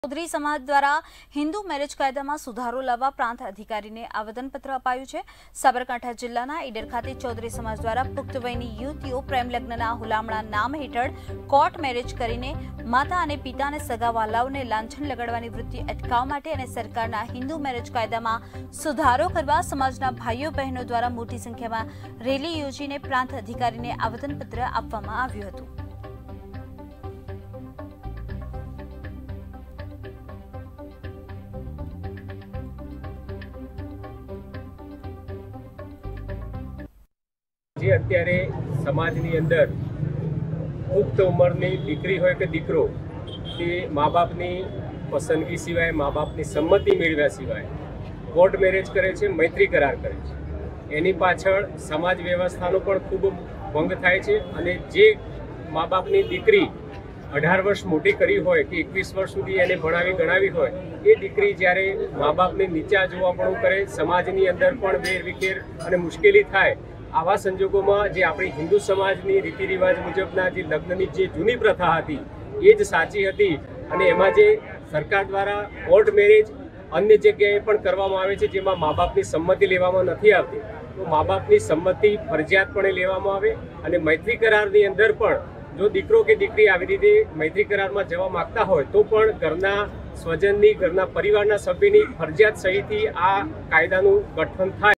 चौधरी समाज द्वारा हिंदू मेरेज कायदा में सुधारो लाववा प्रांत अधिकारी ने आवेदनपत्र अपायु है। साबरकांठा जिल्लाना ईडर खाते चौधरी समाज द्वारा पुख्त वयनी युवतीओ प्रेम लग्नना हुलामणा नाम हेठळ कोर्ट मेरेज करीने माता अने पिता ने सगा वालाओने लांछन लगाडवानी वृत्ति अटकाववा माटे अने सरकारना हिंदू मेरेज कायदामां सुधारो करवा समाजना भाईओ बहनों द्वारा मोटी संख्यामां रेली योजीने प्रांत अधिकारीने आवेदनपत्र आपवामां आव्युं हतुं। જે અત્યારે સમાજની અંદર પુખ્ત ઉંમરની દીકરી હોય કે દીકરો તે મા બાપની પસંદગી સિવાય મા બાપની સંમતિ મેળવ્યા સિવાય કોર્ટ મેરેજ કરે છે, મૈત્રી કરાર કરે છે। એની પાછળ સમાજ વ્યવસ્થાનો પણ ખૂબ ભંગ થાય છે અને જે મા બાપની દીકરી 18 વર્ષ મોટી કરી હોય કે 21 વર્ષ સુધી એને ભણાવી ગણાવી હોય એ દીકરી જ્યારે મા બાપને નીચા જોવાપણું કરે, સમાજની અંદર પણ વેરવિખેર અને મુશ્કેલી થાય। आवा संजोगों में जे अपनी हिंदू समाजनी रीति रिवाज मुजबना जे लग्ननी जे जूनी प्रथा हती ए ज साची हती अने एमां जे सरकार द्वारा कोर्ट मेरेज अन्य जग्याए पण करवामां आवे छे जेमां माँ बापनी संमति लेवामां नथी आवती। तो माँ बापनी संमति फरजियातपणे लेवामां आवे अने मैत्री करारनी अंदर पण जो दीकरो के दीकरी आवी रीते मैत्री करारमां जवा मागता होय तो पण घरना स्वजननी, घरना परिवारना सभ्यनी फरजियात सहीथी आ कायदानुं गठन थाय।